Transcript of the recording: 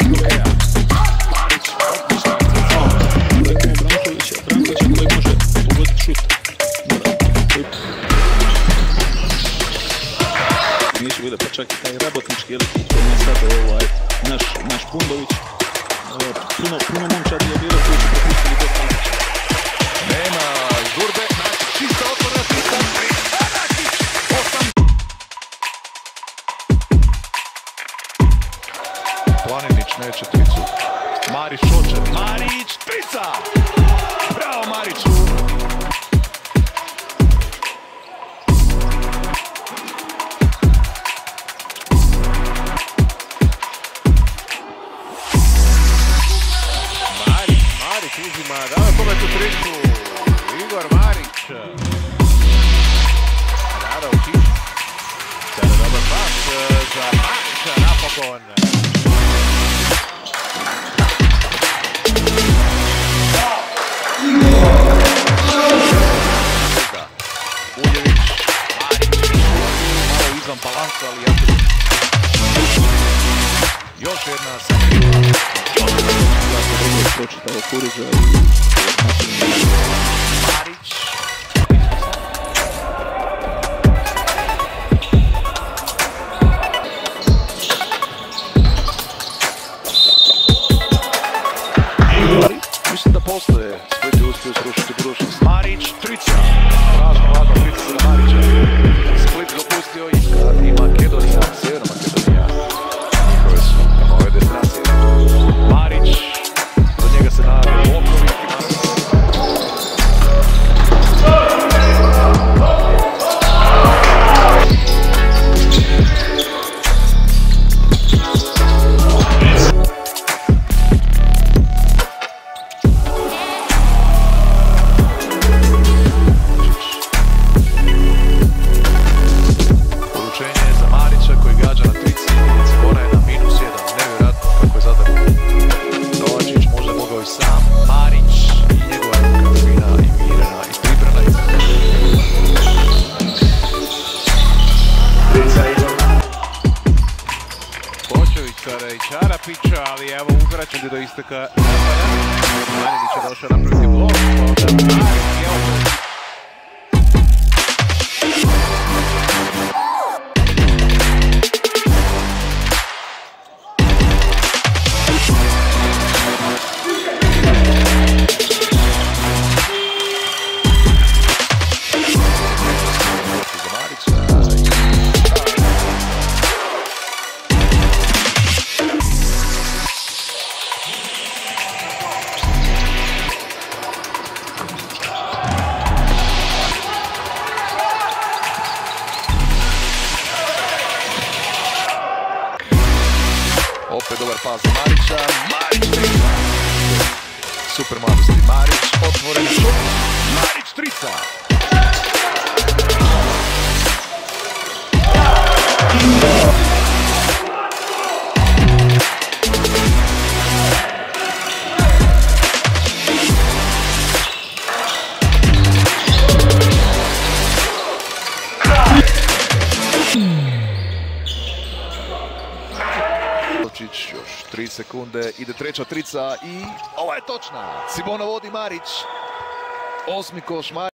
Neće bude, pa čak i taj rabotnički, jer to je sad naš Bundović. Puno momčadi je bilo koji će propustili do Marića. Nema žurbe, čista otvorna trica, Marić, 8. Planinić neće tricu. Marić hoće, Marić, trica! Bravo Mariću! Marić uzima, dava kome tu tricu, Igor Maric. Radović. Sada dobar pas za Marića napokon. Uljević, Marić, malo izvan balansa, ali jako. Još jedna sakrila. Pročitao Kuriđa i Marić. Mislim da postoje Split je uspio srušiti budućnost. Marić, trica. Važna trica za Marića. Split dopustio i Makedonija, Sjeverna Makedonija. Njihove su ove destinacije. Marić. Se naravno Loković poručenje za Marića koji gađa na trici. Cibona je na -1. Nevjerojatno kako je zadar. Možda mogao i sam. Marić i njegova ruka fina i mirena i pribrana. Počevića i Čarapića, ali evo uzvraćen do isteka napada. Marić je došao napraviti blok, pa onda Marić, evo. Opet dobar pas za Marića. Marić trica. Super mladosti. Marić otvoren šut. Marić trica. Još 3 sekunde, ide treća trica i ova je točna. Cibona vodi Marić. 8. koš Marić.